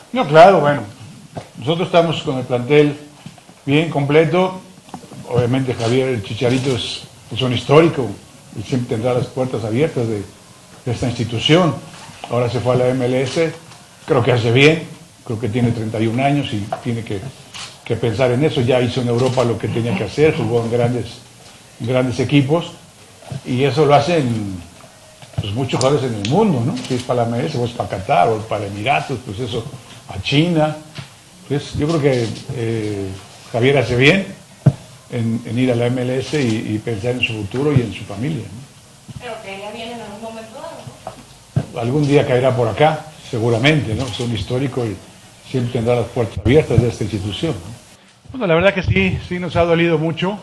No, claro, bueno, nosotros estamos con el plantel bien completo. Obviamente Javier el Chicharito es un histórico y siempre tendrá las puertas abiertas de esta institución. Ahora se fue a la MLS, creo que hace bien, creo que tiene 31 años y tiene que pensar en eso. Ya hizo en Europa lo que tenía que hacer, jugó en grandes equipos y eso lo hacen pues, muchos jugadores en el mundo, ¿no? Si es para la MLS o es para Qatar o para Emiratos, pues eso, a China. Pues yo creo que Javier hace bien en ir a la MLS y pensar en su futuro y en su familia, ¿no? Pero que ella viene en algún momento dado, ¿no? Algún día caerá por acá, seguramente, ¿no? Es un histórico y siempre tendrá las puertas abiertas de esta institución, ¿no? Bueno, la verdad que sí nos ha dolido mucho.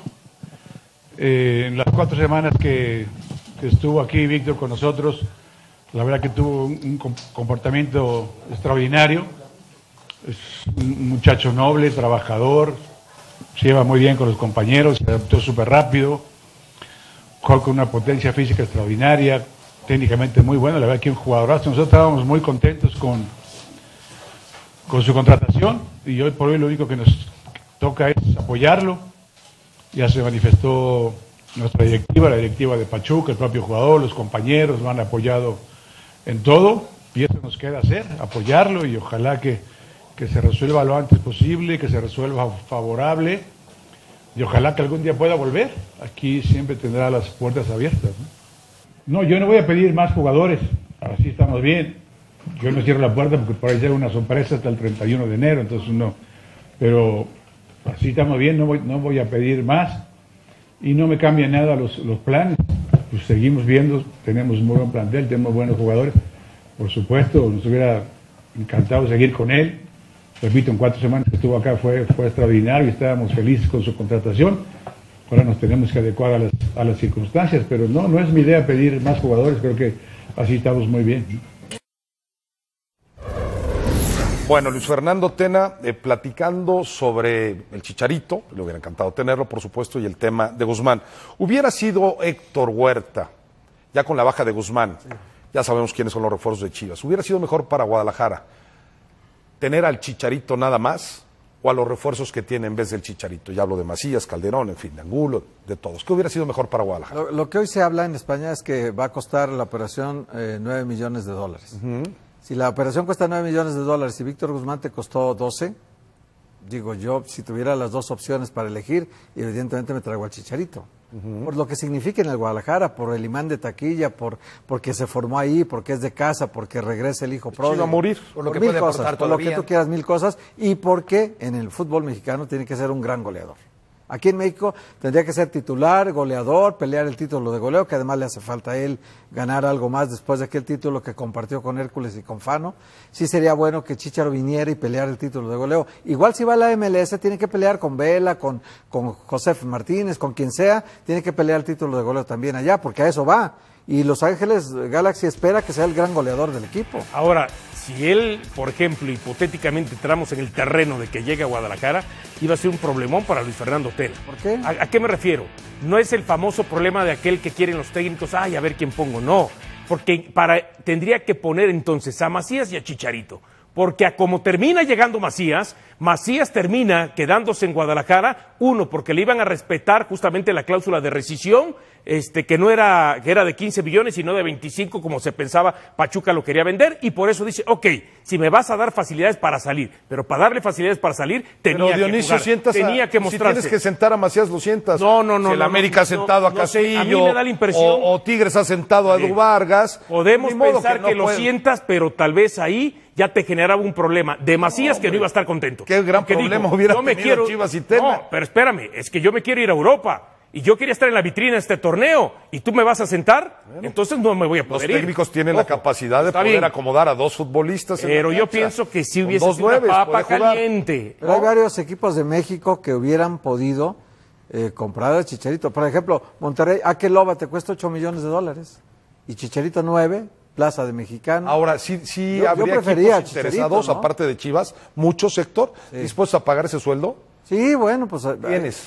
En las 4 semanas que estuvo aquí Víctor con nosotros, la verdad que tuvo un comportamiento extraordinario. Es un muchacho noble, trabajador, se lleva muy bien con los compañeros, se adaptó súper rápido, juega con una potencia física extraordinaria, técnicamente muy bueno, la verdad que un jugadorazo. Nosotros estábamos muy contentos con su contratación y hoy por hoy lo único que nos toca es apoyarlo. Ya se manifestó nuestra directiva, la directiva de Pachuca, el propio jugador, los compañeros lo han apoyado en todo y eso nos queda hacer, apoyarlo y ojalá que se resuelva lo antes posible, que se resuelva favorable y ojalá que algún día pueda volver. Aquí siempre tendrá las puertas abiertas, ¿no? No, yo no voy a pedir más jugadores, así estamos bien. Yo no cierro la puerta porque por ahí llega una sorpresa hasta el 31 de enero, entonces no. Pero así estamos bien, no voy a pedir más y no me cambia nada los planes. Pues seguimos viendo, tenemos un muy buen plantel, tenemos buenos jugadores. Por supuesto, nos hubiera encantado seguir con él. Repito, en 4 semanas que estuvo acá fue extraordinario y estábamos felices con su contratación. Ahora nos tenemos que adecuar a las circunstancias, pero no es mi idea pedir más jugadores, creo que así estamos muy bien. Bueno, Luis Fernando Tena, platicando sobre el Chicharito, le hubiera encantado tenerlo, por supuesto, y el tema de Guzmán. Hubiera sido Héctor Huerta, ya con la baja de Guzmán, ya sabemos quiénes son los refuerzos de Chivas, ¿hubiera sido mejor para Guadalajara tener al Chicharito nada más o a los refuerzos que tiene en vez del Chicharito? Ya hablo de Macías, Calderón, en fin, de Angulo, de todos. ¿Qué hubiera sido mejor para Guadalajara? Lo que hoy se habla en España es que va a costar la operación $9 millones. Si la operación cuesta $9 millones y Víctor Guzmán te costó 12, digo yo, si tuviera las dos opciones para elegir, evidentemente me traigo al Chicharito. Por lo que significa en el Guadalajara, por el imán de taquilla, porque se formó ahí, porque es de casa, porque regresa el hijo pródigo. Va a morir. Por lo que puede aportar por lo que tú quieras, 1000 cosas, y porque en el fútbol mexicano tiene que ser un gran goleador. Aquí en México tendría que ser titular, goleador, pelear el título de goleo, que además le hace falta a él ganar algo más después de aquel título que compartió con Hércules y con Fano. Sí sería bueno que Chícharo viniera y peleara el título de goleo. Igual si va a la MLS tiene que pelear con Vela, con José Martínez, con quien sea, tiene que pelear el título de goleo también allá, porque a eso va. Y Los Ángeles Galaxy espera que sea el gran goleador del equipo. Ahora, si él, por ejemplo, hipotéticamente entramos en el terreno de que llegue a Guadalajara, iba a ser un problemón para Luis Fernando Tena. ¿Por qué? ¿A qué me refiero? No es el famoso problema de aquel que quieren los técnicos, a ver quién pongo, no. Porque tendría que poner entonces a Macías y a Chicharito. Porque a como termina llegando Macías termina quedándose en Guadalajara, uno, porque le iban a respetar justamente la cláusula de rescisión, que era de 15 millones y no de 25 como se pensaba, Pachuca lo quería vender, y por eso dice, ok, si me vas a dar facilidades para salir, pero para darle facilidades para salir, tenía que jugar, tenía que mostrarse. Si tienes que sentar a Macías, lo sientas. No. Si el América ha sentado a Castillo, a mí me da la impresión, o Tigres ha sentado a Edu Vargas. Podemos pensar que lo sientas, pero tal vez ahí ya te generaba un problema de Macías que no iba a estar contento. Qué gran problema hubiera tenido Chivas y Tena. No, pero espérame, es que yo me quiero ir a Europa y yo quería estar en la vitrina de este torneo y tú me vas a sentar, entonces no me voy a poder ir. Los técnicos tienen la capacidad de poder acomodar a 2 futbolistas. Pero yo pienso que si hubiese sido una papa caliente. Pero hay varios equipos de México que hubieran podido comprar al Chicharito. Por ejemplo, Monterrey, Akeloba te cuesta $8 millones y Chicharito 9. Plaza de Mexicano. Ahora, sí habría equipos interesados, ¿no? Aparte de Chivas, muchos, Héctor, dispuestos a pagar ese sueldo. Sí, bueno, pues... ¿Quiénes?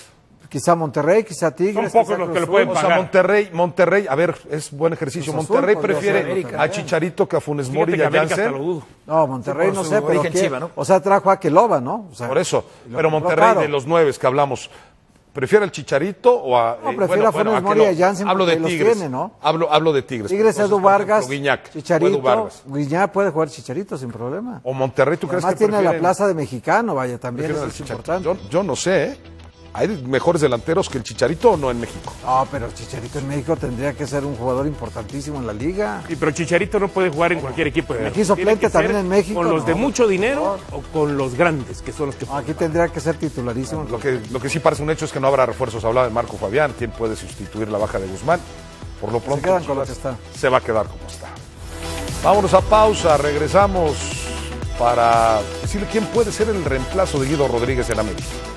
Quizá Monterrey, quizá Tigres. Son pocos quizá los que Cruz lo pueden Azul. O sea, pagar. Monterrey, a ver, es buen ejercicio. Cruz Azul Monterrey podría ser prefiere América, a Chicharito que a Funes Mori Fíjate y que a América hasta lo Jansen. dudo. No, Monterrey por no su sé, pero origen ¿qué? Chiva, ¿no? O sea, trajo a Keloba, ¿no? O sea, Por eso. y lo Pero compró Monterrey, caro. de los 9 que hablamos, ¿prefiere al Chicharito o a...? No, prefiere a Funes Mori y a Jansen Hablo de porque los Tigres. tiene, ¿no? Hablo de Tigres. Tigres, Entonces, Edu por ejemplo, Vargas, Guiñac, o Chicharito. Edu Vargas. Guiñac puede jugar Chicharito sin problema. O Monterrey, ¿tú Y crees además que tiene la prefieren- plaza de mexicano, vaya, también prefieren eso al es Chicharito? importante. Yo no sé, ¿eh? ¿Hay mejores delanteros que el Chicharito o no en México? No, pero Chicharito en México tendría que ser un jugador importantísimo en la liga. Sí, pero Chicharito no puede jugar en cualquier equipo de México. Aquí suplente Tiene que también ser en México, ¿Con los no. de mucho dinero o con los grandes, que son los que No, aquí tendría que ser titularísimo. Lo que sí parece un hecho es que no habrá refuerzos. Hablaba de Marco Fabián, ¿quién puede sustituir la baja de Guzmán? Por lo pronto, quedan con lo Chivas que está. se va a quedar como está. Vámonos a pausa, regresamos para decirle quién puede ser el reemplazo de Guido Rodríguez en América.